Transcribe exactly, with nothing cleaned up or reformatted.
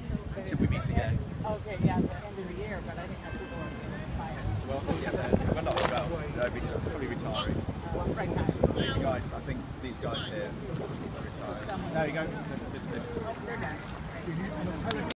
until we meet again. Okay, yeah, the end of the year, but I think people are getting fired. Well, yeah, they're, well, not well. They're reti- probably retiring. Uh, right time. The guys, I think these guys here are retiring. There you go. Dismissed. Oh, they're done.